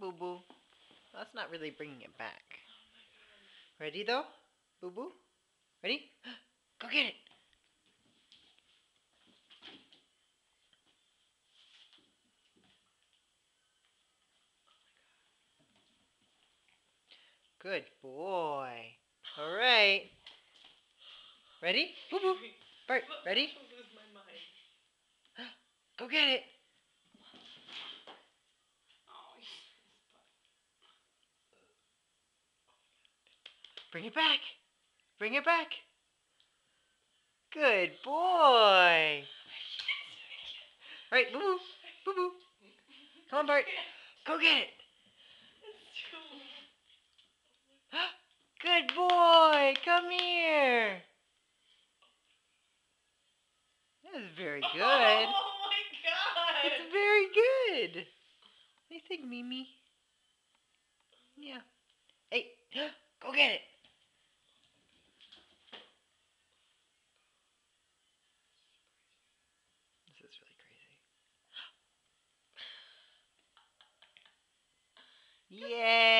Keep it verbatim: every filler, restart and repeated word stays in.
boo-boo. That's not really bringing it back. Ready, though? Boo-boo? Ready? Go get it! Good boy. All right. Ready? Boo-boo. Bart, ready? I lose my mind. Go get it. Bring it back. Bring it back. Good boy. All right, boo-boo. Boo-boo. Come on, Bart. Go get it. Good boy. Come here. That was very good. Oh my god. It's very good. What do you think, Mimi? Yeah. Hey, go get it. This is really crazy. Yay!